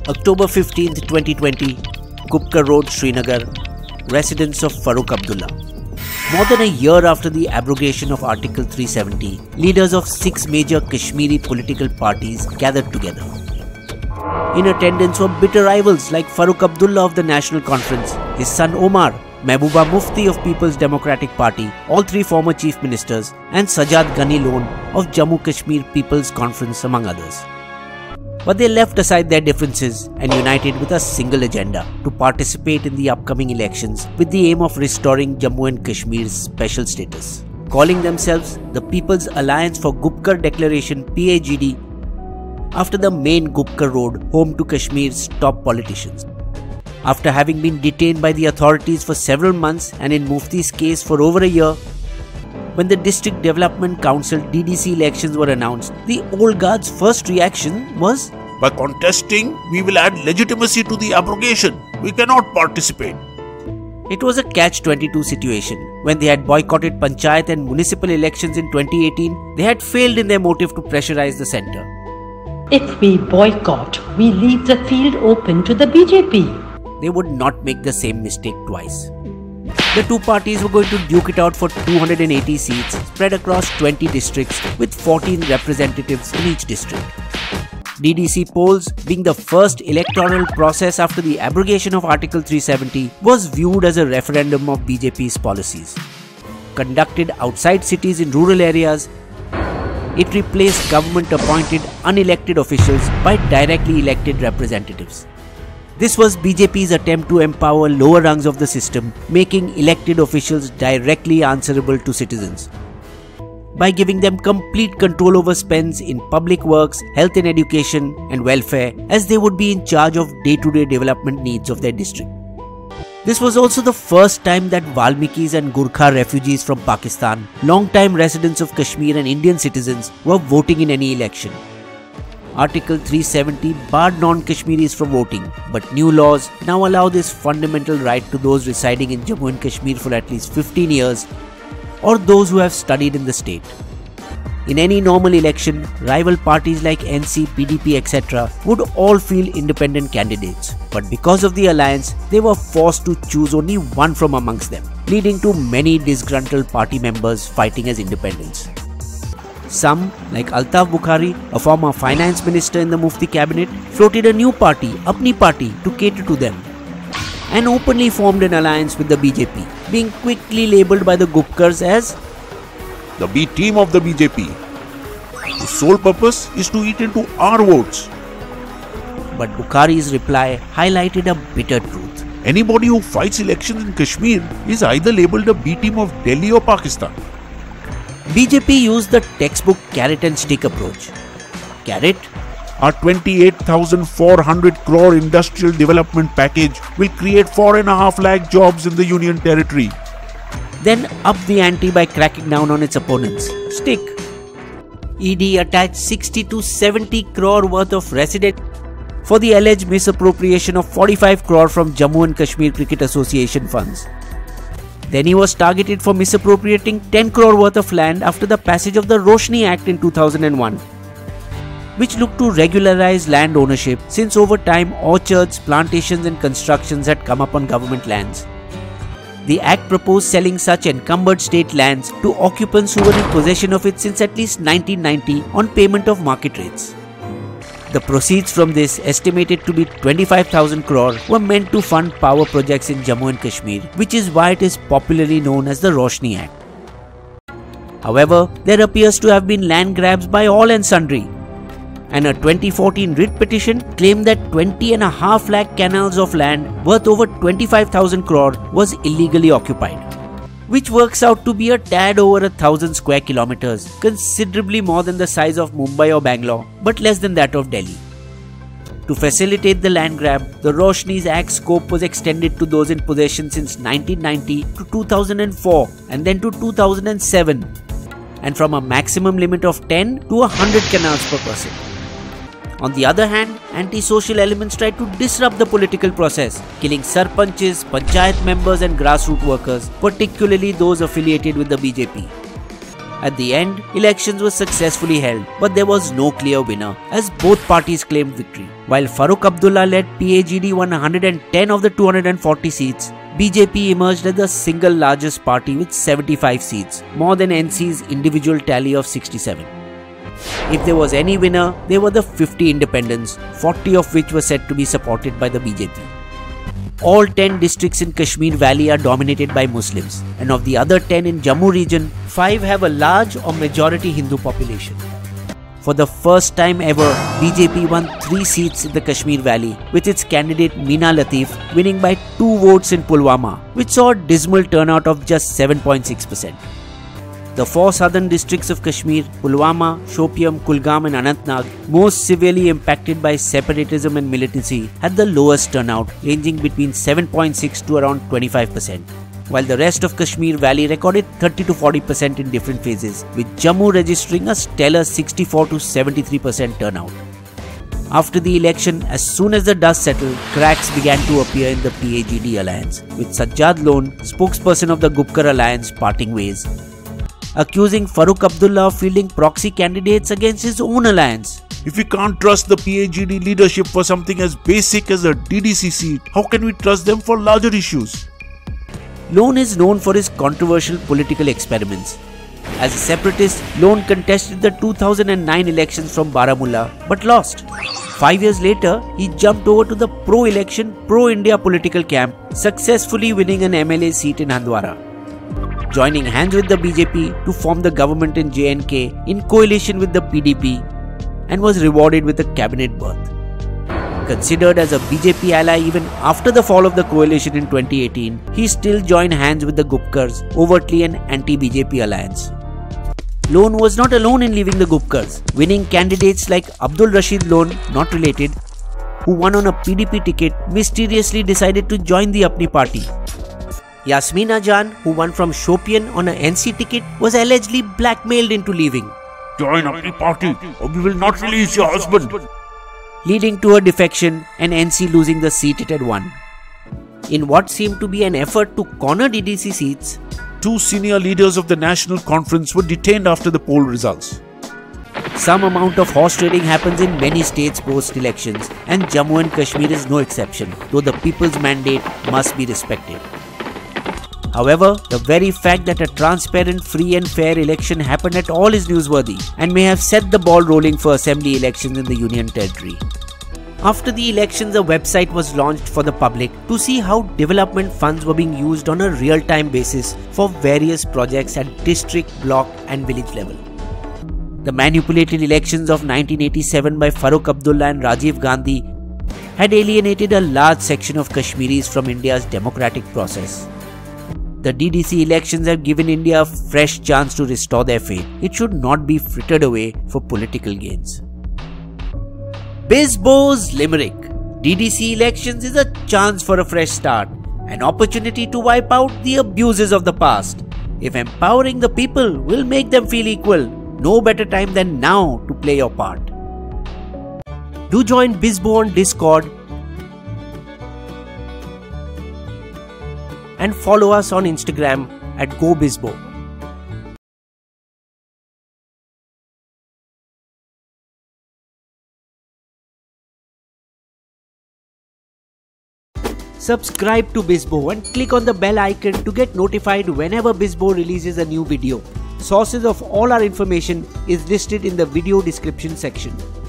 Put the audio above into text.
October 15, 2020, Gupkar Road, Srinagar, residence of Farooq Abdullah. More than a year after the abrogation of Article 370, leaders of 6 major Kashmiri political parties gathered together. In attendance were bitter rivals like Farooq Abdullah of the National Conference, his son Omar, Mehbooba Mufti of People's Democratic Party, all 3 former chief ministers, and Sajjad Ghani Lone of Jammu Kashmir People's Conference, among others. But they left aside their differences and united with a single agenda to participate in the upcoming elections with the aim of restoring Jammu and Kashmir's special status. Calling themselves the People's Alliance for Gupkar Declaration PAGD, after the main Gupkar Road, home to Kashmir's top politicians. After having been detained by the authorities for several months and in Mufti's case for over a year, when the District Development Council DDC elections were announced, the old guard's first reaction was, "By contesting, we will add legitimacy to the abrogation. We cannot participate." It was a catch-22 situation. When they had boycotted Panchayat and municipal elections in 2018, they had failed in their motive to pressurize the centre. If we boycott, we leave the field open to the BJP. They would not make the same mistake twice. The two parties were going to duke it out for 280 seats spread across 20 districts with 14 representatives in each district. DDC polls, being the first electoral process after the abrogation of Article 370, was viewed as a referendum of BJP's policies. Conducted outside cities in rural areas, it replaced government-appointed unelected officials by directly elected representatives. This was BJP's attempt to empower lower rungs of the system, making elected officials directly answerable to citizens. By giving them complete control over spends in public works, health and education, and welfare, as they would be in charge of day-to-day development needs of their district. This was also the first time that Valmikis and Gurkha refugees from Pakistan, long-time residents of Kashmir and Indian citizens, were voting in any election. Article 370 barred non-Kashmiris from voting, but new laws now allow this fundamental right to those residing in Jammu and Kashmir for at least 15 years or those who have studied in the state. In any normal election, rival parties like NC, PDP, etc. would all field independent candidates, but because of the alliance, they were forced to choose only one from amongst them, leading to many disgruntled party members fighting as independents. Some, like Altaf Bukhari, a former finance minister in the Mufti cabinet, floated a new party, Apni Party, to cater to them, and openly formed an alliance with the BJP, being quickly labelled by the Gupkars as the B team of the BJP. The sole purpose is to eat into our votes. But Bukhari's reply highlighted a bitter truth. Anybody who fights elections in Kashmir is either labelled a B team of Delhi or Pakistan. BJP used the textbook carrot and stick approach. Carrot? Our 28,400 crore industrial development package will create 4.5 lakh jobs in the Union Territory. Then up the ante by cracking down on its opponents. Stick. ED attached 60 to 70 crore worth of resident for the alleged misappropriation of 45 crore from Jammu and Kashmir Cricket Association funds. Then he was targeted for misappropriating 10 crore worth of land after the passage of the Roshni Act in 2001, which looked to regularize land ownership since over time orchards, plantations and constructions had come up on government lands. The Act proposed selling such encumbered state lands to occupants who were in possession of it since at least 1990 on payment of market rates. The proceeds from this, estimated to be 25,000 crore, were meant to fund power projects in Jammu and Kashmir, which is why it is popularly known as the Roshni Act. However, there appears to have been land grabs by all and sundry, and a 2014 writ petition claimed that 20.5 lakh canals of land worth over 25,000 crore was illegally occupied, which works out to be a tad over 1,000 square kilometers, considerably more than the size of Mumbai or Bangalore, but less than that of Delhi. To facilitate the land grab, the Roshni's Act scope was extended to those in possession since 1990 to 2004 and then to 2007, and from a maximum limit of 10 to 100 canals per person. On the other hand, anti-social elements tried to disrupt the political process, killing sarpanches, panchayat members and grassroots workers, particularly those affiliated with the BJP. At the end, elections were successfully held, but there was no clear winner as both parties claimed victory. While Farooq Abdullah led PAGD won 110 of the 240 seats, BJP emerged as the single largest party with 75 seats, more than NC's individual tally of 67. If there was any winner, they were the 50 independents, 40 of which were said to be supported by the BJP. All 10 districts in Kashmir Valley are dominated by Muslims, and of the other 10 in Jammu region, 5 have a large or majority Hindu population. For the first time ever, BJP won 3 seats in the Kashmir Valley, with its candidate Meena Latif winning by 2 votes in Pulwama, which saw a dismal turnout of just 7.6%. The 4 southern districts of Kashmir, Pulwama, Shopian, Kulgam and Anantnag, most severely impacted by separatism and militancy, had the lowest turnout, ranging between 7.6 to around 25%, while the rest of Kashmir Valley recorded 30 to 40% in different phases, with Jammu registering a stellar 64 to 73% turnout. After the election, as soon as the dust settled, cracks began to appear in the PAGD alliance, with Sajjad Lone, spokesperson of the Gupkar alliance, parting ways, accusing Farooq Abdullah of fielding proxy candidates against his own alliance. If we can't trust the PAGD leadership for something as basic as a DDC seat, how can we trust them for larger issues? Lone is known for his controversial political experiments. As a separatist, Lone contested the 2009 elections from Baramulla but lost. 5 years later, he jumped over to the pro-election, pro-India political camp, successfully winning an MLA seat in Handwara, joining hands with the BJP to form the government in J&K in coalition with the PDP, and was rewarded with a cabinet berth. Considered as a BJP ally even after the fall of the coalition in 2018, he still joined hands with the Gupkars, overtly an anti-BJP alliance. Lone was not alone in leaving the Gupkars, winning candidates like Abdul Rashid Lone, not related, who won on a PDP ticket, mysteriously decided to join the Apni party. Yasmeena Jan, who won from Shopian on an NC ticket, was allegedly blackmailed into leaving. Join Apni party or we will not release your husband, leading to her defection and NC losing the seat it had won. In what seemed to be an effort to corner DDC seats, 2 senior leaders of the National Conference were detained after the poll results. Some amount of horse trading happens in many states post-elections, and Jammu and Kashmir is no exception, though the people's mandate must be respected. However, the very fact that a transparent, free and fair election happened at all is newsworthy and may have set the ball rolling for assembly elections in the Union Territory. After the elections, a website was launched for the public to see how development funds were being used on a real-time basis for various projects at district, block and village level. The manipulated elections of 1987 by Farooq Abdullah and Rajiv Gandhi had alienated a large section of Kashmiris from India's democratic process. The DDC elections have given India a fresh chance to restore their faith. It should not be frittered away for political gains. Bizbo's Limerick. DDC elections is a chance for a fresh start, an opportunity to wipe out the abuses of the past. If empowering the people will make them feel equal, no better time than now to play your part. Do join Bizbo on Discord and follow us on Instagram at GoBizbo. Subscribe to Bizbo and click on the bell icon to get notified whenever Bizbo releases a new video. Sources of all our information is listed in the video description section.